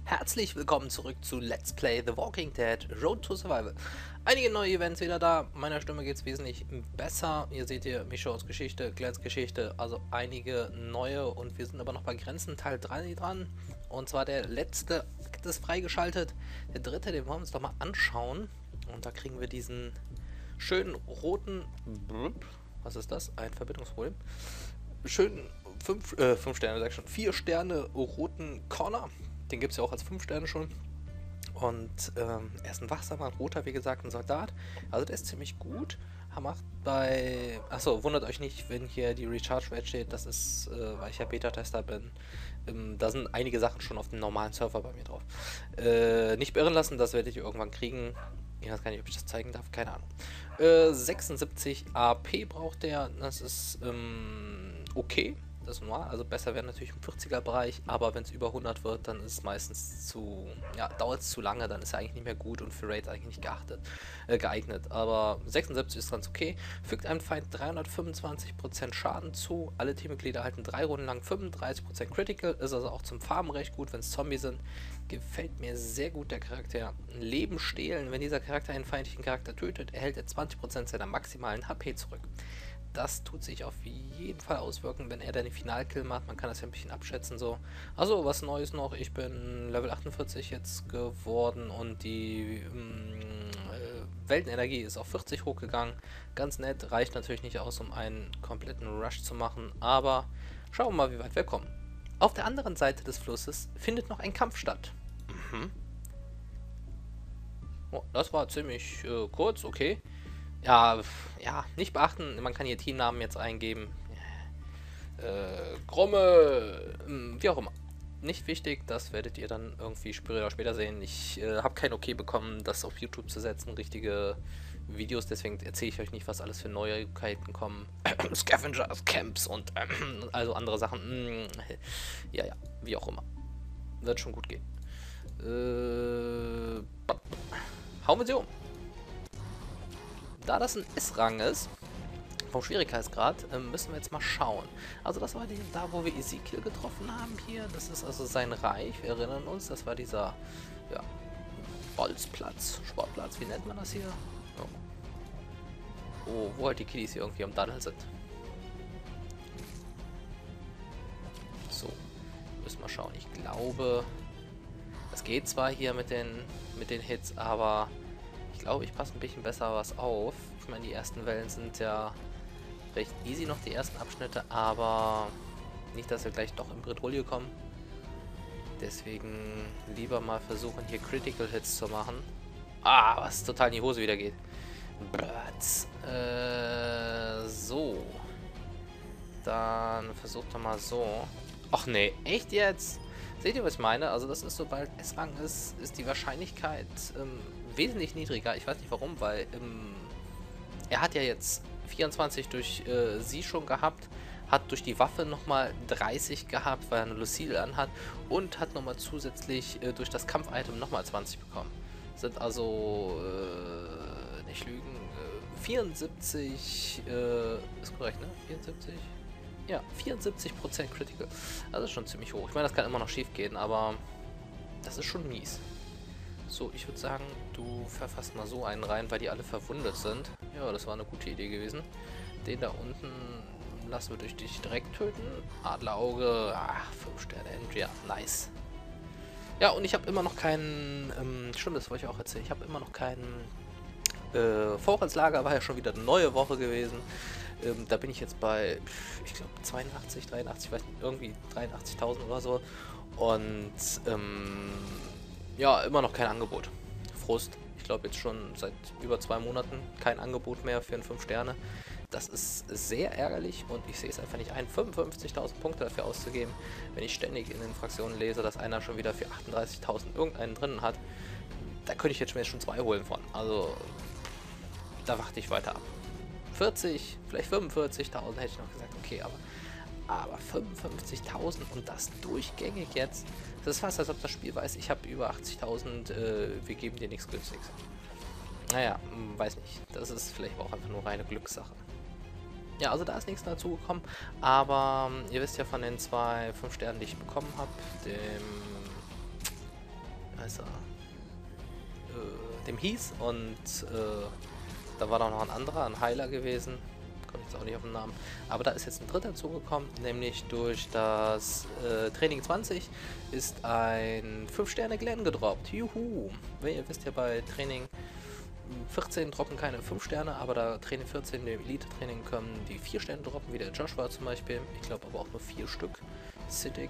Herzlich willkommen zurück zu Let's Play The Walking Dead Road to Survival. Einige neue Events wieder da, meiner Stimme geht es wesentlich besser. Hier seht ihr Michos Geschichte, Glens Geschichte, also einige neue und wir sind aber noch bei Grenzen Teil 3 dran. Und zwar der letzte Akt ist freigeschaltet, der dritte, den wollen wir uns doch mal anschauen. Und da kriegen wir diesen schönen roten, was ist das? Ein Verbindungsproblem. Schönen 5 Sterne, sag ich schon, 4 Sterne roten Corner. Den gibt es ja auch als 5 Sterne schon. Und er ist ein wachsamer, roter, wie gesagt, ein Soldat. Also der ist ziemlich gut. Er macht bei... Achso, wundert euch nicht, wenn hier die Recharge Rate steht. Das ist, weil ich ja Beta-Tester bin. Da sind einige Sachen schon auf dem normalen Server bei mir drauf. Nicht beirren lassen, das werdet ihr irgendwann kriegen. Ich weiß gar nicht, ob ich das zeigen darf, keine Ahnung. 76 AP braucht der. Das ist okay. Das ist normal, also besser wäre natürlich im 40er Bereich, aber wenn es über 100 wird, dann ist es meistens zu, ja, dauert es zu lange, dann ist er eigentlich nicht mehr gut und für Raids eigentlich nicht geeignet. Aber 76 ist ganz okay, fügt einem Feind 325% Schaden zu, alle Teammitglieder halten 3 Runden lang 35% Critical, ist also auch zum Farmen recht gut, wenn es Zombies sind. Gefällt mir sehr gut der Charakter. Leben stehlen, wenn dieser Charakter einen feindlichen Charakter tötet, erhält er 20% seiner maximalen HP zurück. Das tut sich auf jeden Fall auswirken, wenn er dann den Finalkill macht. Man kann das ja ein bisschen abschätzen so. Also was Neues noch, ich bin Level 48 jetzt geworden und die Weltenenergie ist auf 40 hochgegangen. Ganz nett, reicht natürlich nicht aus, um einen kompletten Rush zu machen, aber schauen wir mal, wie weit wir kommen. Auf der anderen Seite des Flusses findet noch ein Kampf statt. Oh, das war ziemlich kurz, okay. Ja, nicht beachten, man kann hier Teamnamen jetzt eingeben. Gromme, wie auch immer. Nicht wichtig, das werdet ihr dann irgendwie früher oder später sehen. Ich habe kein Okay bekommen, das auf YouTube zu setzen, richtige Videos, deswegen erzähle ich euch nicht, was alles für Neuigkeiten kommen. Scavengers, Camps und also andere Sachen. Ja, wie auch immer. Wird schon gut gehen. Hauen wir sie um. Da das ein S-Rang ist, vom Schwierigkeitsgrad, müssen wir jetzt mal schauen. Also das war da, wo wir Ezekiel getroffen haben hier. Das ist also sein Reich. Wir erinnern uns, das war dieser, ja, Bolzplatz, Sportplatz, wie nennt man das hier? Oh, wo halt die Kiddies hier irgendwie am Daddeln sind. So, müssen wir schauen. Ich glaube, es geht zwar hier mit den Hits, aber... Ich glaube, ich passe ein bisschen besser was auf. Ich meine, die ersten Wellen sind ja recht easy noch, die ersten Abschnitte, aber nicht, dass wir gleich doch in Bredouille kommen. Deswegen lieber mal versuchen, hier Critical Hits zu machen. Ah, was total in die Hose wieder geht. So. Dann versucht er mal so. Ach nee, echt jetzt? Seht ihr, was ich meine? Also das ist, sobald S-Rang ist die Wahrscheinlichkeit wesentlich niedriger. Ich weiß nicht warum, weil er hat ja jetzt 24 durch sie schon gehabt, hat durch die Waffe nochmal 30 gehabt, weil er eine Lucille anhat und hat nochmal zusätzlich durch das Kampf-Item nochmal 20 bekommen. Sind also, nicht lügen, 74, ist korrekt, ne? 74? Ja, 74% Critical. Das ist schon ziemlich hoch. Ich meine, das kann immer noch schief gehen, aber das ist schon mies. So, ich würde sagen, du verfasst mal so einen rein, weil die alle verwundet sind. Ja, das war eine gute Idee gewesen. Den da unten lassen wir durch dich direkt töten. Adlerauge, 5 Sterne Entry, ja, nice. Ja, und ich habe immer noch keinen, stimmt, das wollte ich auch erzählen, ich habe immer noch keinen Vorratslager, war ja schon wieder eine neue Woche gewesen. Da bin ich jetzt bei, ich glaube, 82, 83, weiß nicht, irgendwie 83.000 oder so. Und, ja, immer noch kein Angebot. Frust. Ich glaube jetzt schon seit über 2 Monaten kein Angebot mehr für einen 5 Sterne. Das ist sehr ärgerlich und ich sehe es einfach nicht ein, 55.000 Punkte dafür auszugeben, wenn ich ständig in den Fraktionen lese, dass einer schon wieder für 38.000 irgendeinen drin hat. Da könnte ich jetzt schon 2 holen von. Also, da warte ich weiter ab. 40, vielleicht 45.000 hätte ich noch gesagt, okay, aber 55.000 und das durchgängig jetzt. Das ist fast, als ob das Spiel weiß, ich habe über 80.000, wir geben dir nichts Günstiges. Naja, weiß nicht. Das ist vielleicht auch einfach nur reine Glückssache. Ja, also da ist nichts dazugekommen, aber ihr wisst ja von den 2 5 Sternen, die ich bekommen habe, dem heißt er, dem hieß. Und da war da noch ein anderer, ein Heiler gewesen. Komme jetzt auch nicht auf den Namen. Aber da ist jetzt ein dritter zugekommen, nämlich durch das Training 20 ist ein 5-Sterne-Glenn gedroppt. Juhu! Ihr wisst ja, bei Training 14 droppen keine 5 Sterne, aber da Training 14, dem Elite-Training, können die 4 Sterne droppen, wie der Joshua zum Beispiel. Ich glaube aber auch nur 4 Stück. Siddiq,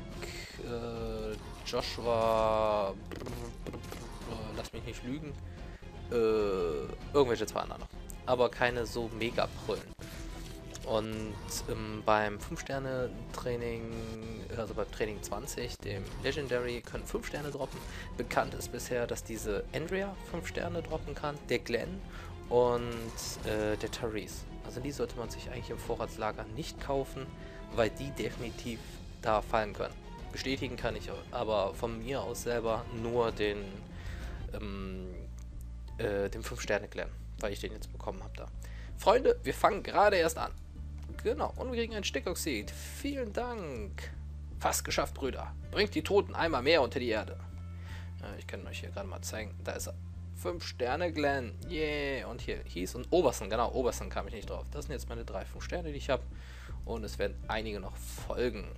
Joshua, lass mich nicht lügen. Irgendwelche zwei anderen noch. Aber keine so mega Brüllen. Und beim 5-Sterne-Training, also beim Training 20, dem Legendary, können 5 Sterne droppen. Bekannt ist bisher, dass diese Andrea 5 Sterne droppen kann, der Glenn und der Therese. Also die sollte man sich eigentlich im Vorratslager nicht kaufen, weil die definitiv da fallen können. Bestätigen kann ich aber von mir aus selber nur den 5-Sterne-Glenn, weil ich den jetzt bekommen habe da. Freunde, wir fangen gerade erst an. Genau, und wir kriegen ein Stickoxid. Vielen Dank. Fast geschafft, Brüder. Bringt die Toten einmal mehr unter die Erde. Ich kann euch hier gerade mal zeigen. Da ist er. 5 Sterne, Glenn. Yeah. Und hier hieß und Obersten. Genau, Obersten kam ich nicht drauf. Das sind jetzt meine 3 5 Sterne, die ich habe. Und es werden einige noch folgen.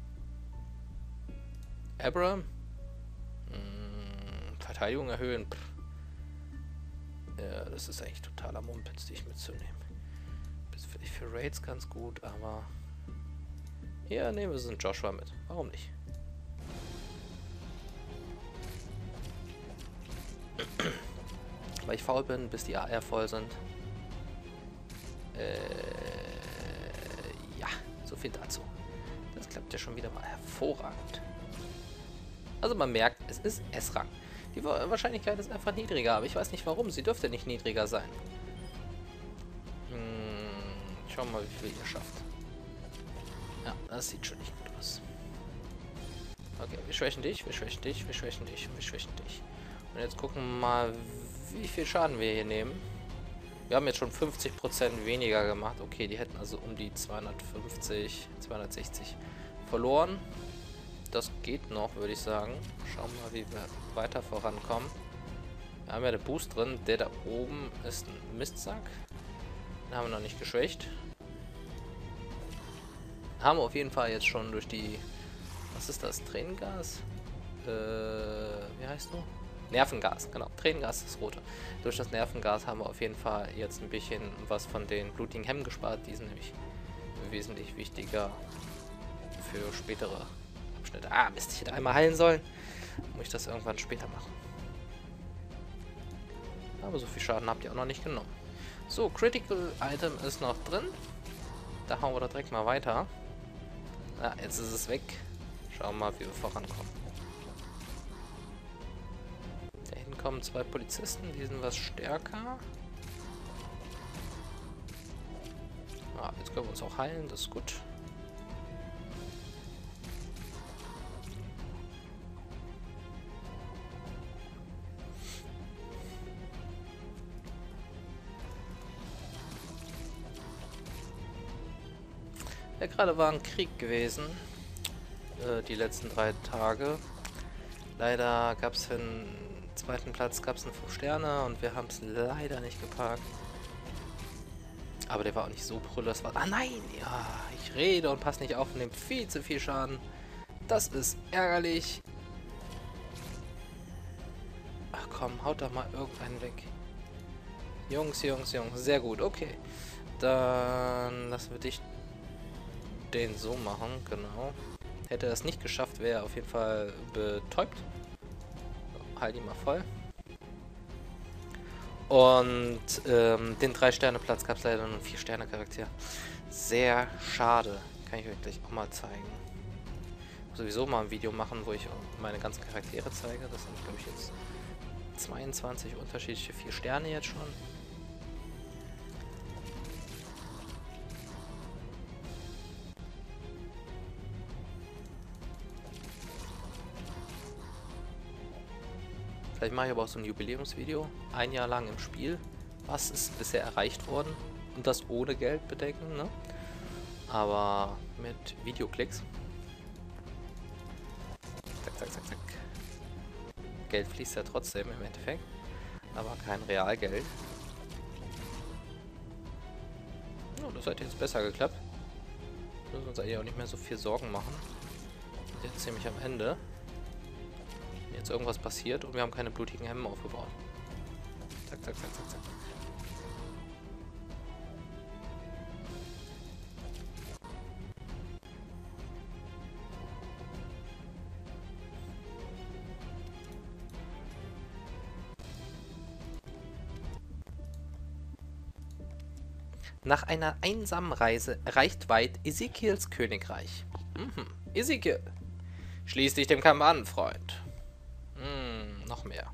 Abra. Verteidigung erhöhen. Ja, das ist eigentlich totaler Mumpitz, dich mitzunehmen. Ist vielleicht für Raids ganz gut, aber ja, nehmen wir so einen Joshua mit. Warum nicht? Weil ich faul bin, bis die AR voll sind. Ja, so viel dazu. Das klappt ja schon wieder mal hervorragend. Also man merkt, es ist S-Rang. Die Wahrscheinlichkeit ist einfach niedriger, aber ich weiß nicht warum. Sie dürfte nicht niedriger sein. Schauen wir mal, wie viel ihr schafft. Ja, das sieht schon nicht gut aus. Okay, wir schwächen dich, wir schwächen dich, wir schwächen dich, wir schwächen dich. Und jetzt gucken wir mal, wie viel Schaden wir hier nehmen. Wir haben jetzt schon 50% weniger gemacht. Okay, die hätten also um die 250, 260 verloren. Das geht noch, würde ich sagen. Schauen wir mal, wie wir weiter vorankommen. Wir haben ja den Boost drin. Der da oben ist ein Mistsack. Den haben wir noch nicht geschwächt. Haben wir auf jeden Fall jetzt schon durch die... Was ist das? Tränengas? Wie heißt du? Nervengas, genau. Tränengas ist das rote. Durch das Nervengas haben wir auf jeden Fall jetzt ein bisschen was von den blutigen Hemmen gespart. Die sind nämlich wesentlich wichtiger für spätere Abschnitte. Ah, Mist, ich hätte einmal heilen sollen. Muss ich das irgendwann später machen. Aber so viel Schaden habt ihr auch noch nicht genommen. So, Critical Item ist noch drin. Da hauen wir da direkt mal weiter. Ja, jetzt ist es weg. Schauen wir mal, wie wir vorankommen. Da hinten kommen 2 Polizisten, die sind was stärker. Ah, jetzt können wir uns auch heilen, das ist gut. Ja, gerade war ein Krieg gewesen, die letzten 3 Tage. Leider gab es für den zweiten Platz gab's einen 5 Sterne und wir haben es leider nicht gepackt. Aber der war auch nicht so brüllend. Das war... Ah nein! Ja, ich rede und passe nicht auf und nehme viel zu viel Schaden. Das ist ärgerlich. Ach komm, haut doch mal irgendeinen weg. Jungs, Jungs, Jungs. Sehr gut, okay. Dann lassen wir dich den so machen, genau. Hätte er es nicht geschafft, wäre er auf jeden Fall betäubt. So, halt ihn mal voll. Und den 3-Sterne-Platz gab es leider nur einen 4-Sterne-Charakter. Sehr schade. Kann ich euch gleich auch mal zeigen. Sowieso mal ein Video machen, wo ich meine ganzen Charaktere zeige. Das sind, glaube ich, jetzt 22 unterschiedliche 4 Sterne jetzt schon. Vielleicht mache ich aber auch so ein Jubiläumsvideo. 1 Jahr lang im Spiel. Was ist bisher erreicht worden? Und das ohne Geld bedecken, ne? Aber mit Videoklicks. Zack, zack, zack, zack. Geld fließt ja trotzdem im Endeffekt. Aber kein Realgeld. Oh, das hat jetzt besser geklappt. Wir müssen uns eigentlich auch nicht mehr so viel Sorgen machen. Wir sind jetzt ziemlich am Ende. Wenn jetzt irgendwas passiert und wir haben keine blutigen Hemmen aufgebaut. Zack, zack, zack, zack, zack. Nach einer einsamen Reise erreicht White Ezekiels Königreich. Ezekiel, schließ dich dem Kampf an, Freund. Noch mehr.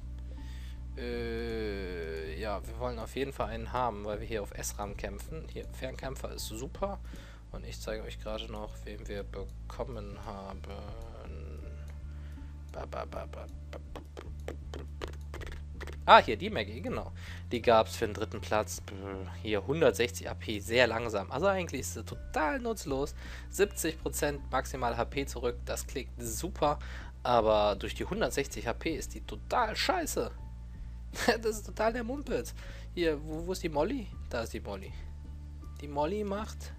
Ja, wir wollen auf jeden Fall einen haben, weil wir hier auf SRAM kämpfen. Hier, Fernkämpfer ist super. Und ich zeige euch gerade noch, wen wir bekommen haben. Ah, hier, die Maggie, genau. Die gab es für den 3. Platz. Hier 160 AP, sehr langsam. Also eigentlich ist sie total nutzlos. 70% maximal HP zurück, das klingt super. Aber durch die 160 HP ist die total scheiße. Das ist total der Mumpitz. Hier, wo ist die Molly? Da ist die Molly. Die Molly macht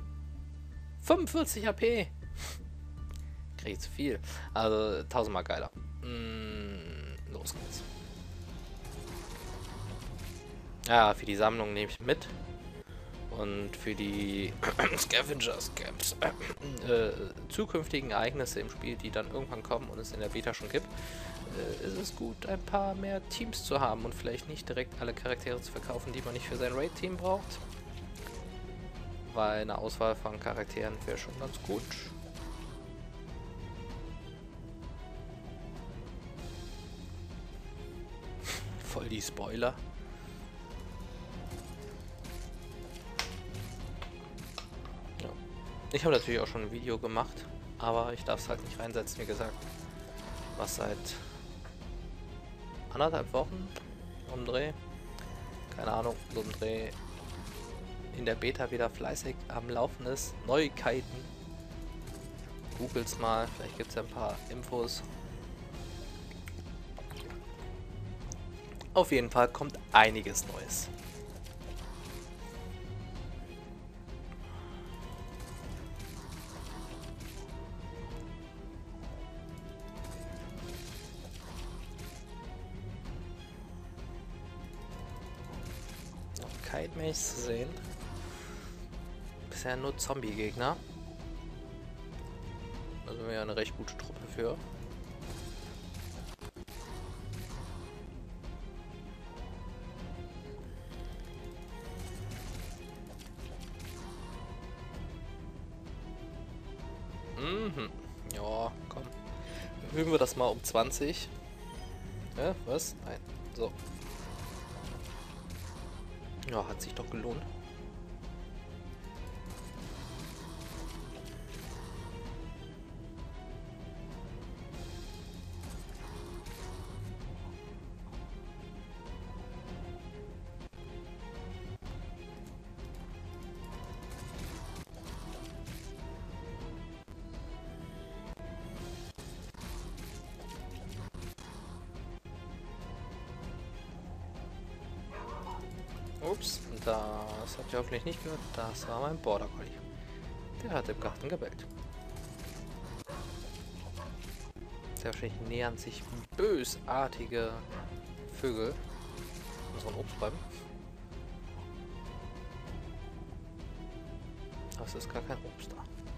45 HP. Krieg ich zu viel. Also 1000-mal geiler. Los geht's. Ja, für die Sammlung nehme ich mit. Und für die Scavenger-Scamps, zukünftigen Ereignisse im Spiel, die dann irgendwann kommen und es in der Beta schon gibt, ist es gut, ein paar mehr Teams zu haben und vielleicht nicht direkt alle Charaktere zu verkaufen, die man nicht für sein Raid-Team braucht. Weil eine Auswahl von Charakteren wäre schon ganz gut. Voll die Spoiler. Ich habe natürlich auch schon ein Video gemacht, aber ich darf es halt nicht reinsetzen, wie gesagt. Was seit 1,5 Wochen um Dreh, keine Ahnung, so ein Dreh in der Beta wieder fleißig am Laufen ist. Neuigkeiten. Googles mal, vielleicht gibt es ja ein paar Infos. Auf jeden Fall kommt einiges Neues. Kein Mensch zu sehen. Bisher nur Zombie-Gegner. Da sind wir ja eine recht gute Truppe für. Ja, komm. Erhöhen wir das mal um 20. Ja, was? Nein. So. Ja, hat sich doch gelohnt. Ups, das habt ihr hoffentlich nicht gehört. Das war mein Border Collie. Der hat im Garten gebellt. Sehr wahrscheinlich nähern sich bösartige Vögel unseren Obstbäumen. Aber es ist gar kein Obst da.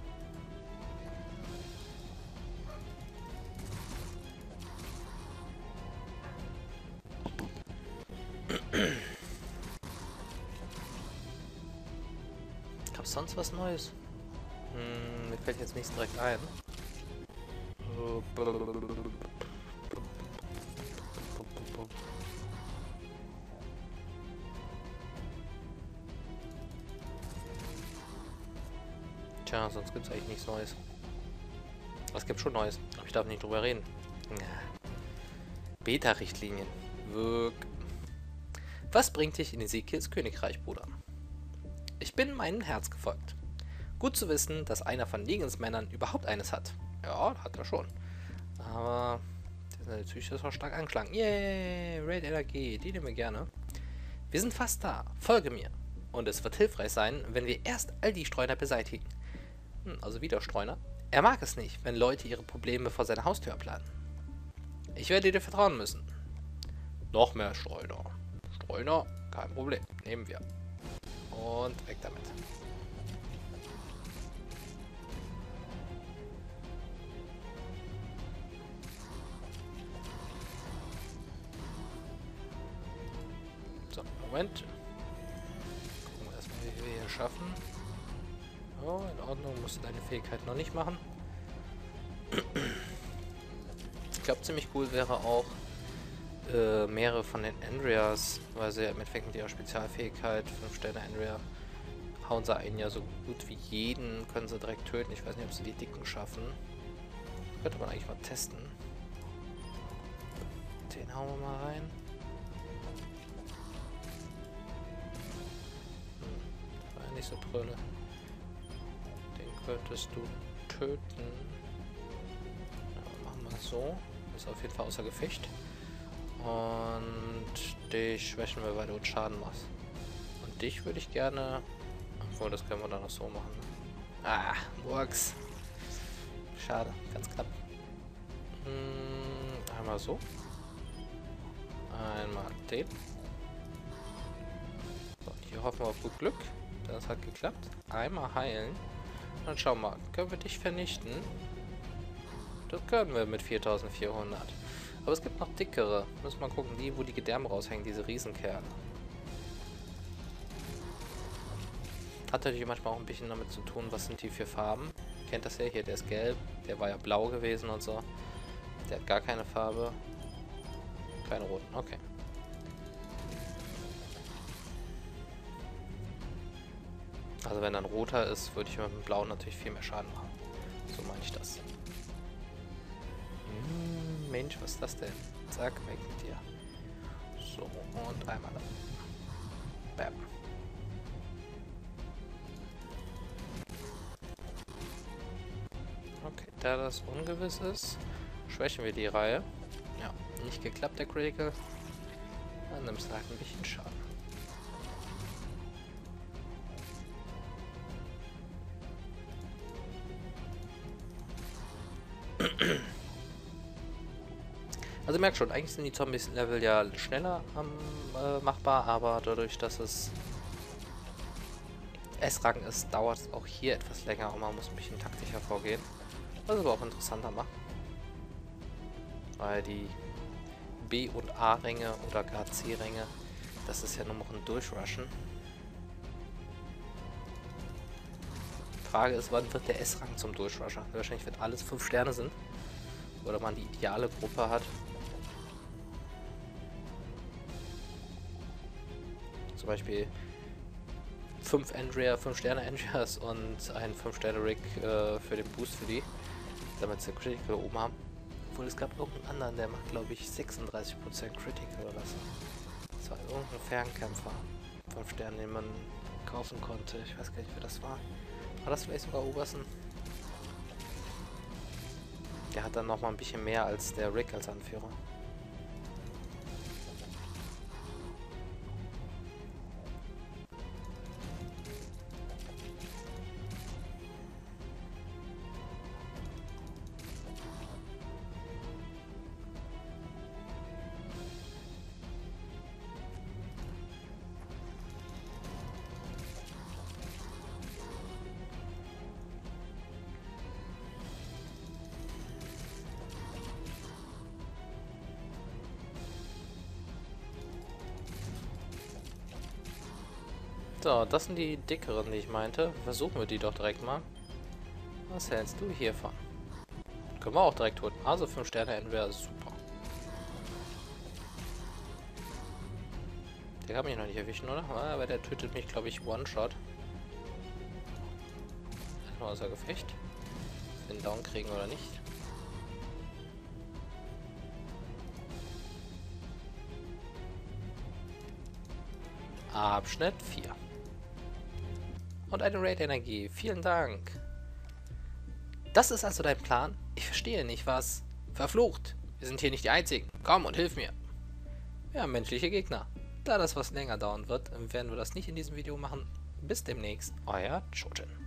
Gab es sonst was Neues? Mir fällt jetzt nichts direkt ein. Tja, sonst gibt es eigentlich nichts Neues. Es gibt schon Neues, aber ich darf nicht drüber reden. Beta-Richtlinien. Was bringt dich in Ezekiels Königreich, Bruder? Ich bin meinem Herz gefolgt. Gut zu wissen, dass einer von Negans Männern überhaupt eines hat. Ja, hat er schon. Aber Seine Psyche ist auch stark angeschlagen. Yay, Raid Energie, die nehmen wir gerne. Wir sind fast da. Folge mir. Und es wird hilfreich sein, wenn wir erst all die Streuner beseitigen. Also wieder Streuner. Er mag es nicht, wenn Leute ihre Probleme vor seiner Haustür planen. Ich werde dir vertrauen müssen. Noch mehr Streuner. Streuner, kein Problem. Nehmen wir. Und weg damit. So, Moment. Gucken wir erstmal, wie wir hier schaffen. Oh, in Ordnung, musst du deine Fähigkeit noch nicht machen. Ich glaube, ziemlich cool wäre auch mehrere von den Andreas, weil sie ja im Endeffekt mit ihrer Spezialfähigkeit 5 Sterne Andrea hauen sie einen ja so gut wie jeden, können sie direkt töten. Ich weiß nicht, ob sie die Dicken schaffen. Könnte man eigentlich mal testen. Den hauen wir mal rein. Das war ja nicht so prölle. Den könntest du töten. Ja, machen wir so. Ist auf jeden Fall außer Gefecht. Und dich schwächen wir, weil du uns Schaden machst. Und dich würde ich gerne... Obwohl, das können wir dann noch so machen. Ah, Murks. Schade, ganz knapp. Einmal so. Einmal den. So, hier hoffen wir auf gut Glück. Das hat geklappt. Einmal heilen. Dann schauen wir mal. Können wir dich vernichten? Das können wir mit 4400. Aber es gibt noch dickere. Müssen wir mal gucken, die, wo die Gedärme raushängen, diese Riesenkerle. Hat natürlich manchmal auch ein bisschen damit zu tun, was sind die für Farben. Kennt das ja hier, der ist gelb, der war ja blau gewesen und so. Der hat gar keine Farbe. Keine roten, okay. Also wenn dann roter ist, würde ich mit dem blauen natürlich viel mehr Schaden machen. So meine ich das. Mensch, was ist das denn? Zack, weg mit dir. So, und einmal. Bam. Okay, da das ungewiss ist, schwächen wir die Reihe. Ja, nicht geklappt, der Critical. Dann nimmst du halt ein bisschen Schaden. Also merkt schon, eigentlich sind die Zombies-Level ja schneller machbar, aber dadurch, dass es S-Rang ist, dauert es auch hier etwas länger und man muss ein bisschen taktischer vorgehen. Was aber auch interessanter macht. Weil die B- und A-Ränge oder gar C-Ränge, das ist ja nur noch ein Durchrushen. Frage ist, wann wird der S-Rang zum Durchrusher? Wahrscheinlich, wenn alles 5 Sterne sind. Oder man die ideale Gruppe hat. Zum Beispiel 5 Sterne Andreas und ein 5 Sterne Rick für den Boost für die. Damit sie Critical oben haben. Obwohl es gab irgendeinen anderen, der macht glaube ich 36% Critical oder so. Das war irgendein Fernkämpfer. 5 Sterne, den man kaufen konnte. Ich weiß gar nicht, wer das war. War das vielleicht sogar Obersen? Der hat dann nochmal ein bisschen mehr als der Rick als Anführer. So, das sind die dickeren, die ich meinte. Versuchen wir die doch direkt mal. Was hältst du hiervon? Können wir auch direkt holen. Also 5 Sterne entweder super. Der kann mich noch nicht erwischen, oder? Aber der tötet mich, glaube ich, One-Shot. Erstmal außer Gefecht. Den Down kriegen oder nicht. Abschnitt 4. Und eine Raid-Energie. Vielen Dank. Das ist also dein Plan? Ich verstehe nicht, was... Verflucht. Wir sind hier nicht die Einzigen. Komm und hilf mir. Ja, menschliche Gegner. Da das was länger dauern wird, werden wir das nicht in diesem Video machen. Bis demnächst, euer Jojen.